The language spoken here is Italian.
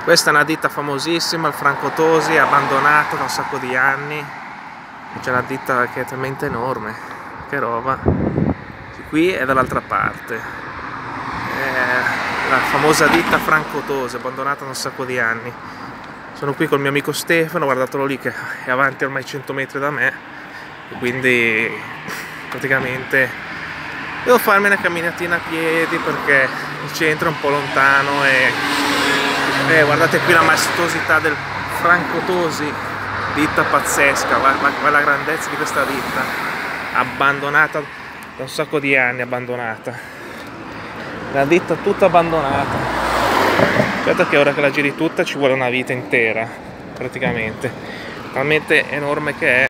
Questa è una ditta famosissima, il Franco Tosi, abbandonata da un sacco di anni. C'è una ditta che è talmente enorme, che roba. Qui è dall'altra parte. È la famosa ditta Franco Tosi, abbandonata da un sacco di anni. Sono qui col mio amico Stefano, guardatelo lì che è avanti ormai 100 metri da me. E quindi praticamente devo farmi una camminatina a piedi perché il centro è un po' lontano e guardate qui la maestosità del Franco Tosi, ditta pazzesca, guarda la grandezza di questa ditta, abbandonata da un sacco di anni, abbandonata, la ditta tutta abbandonata. Certo che ora che la giri tutta ci vuole una vita intera praticamente, talmente enorme che è.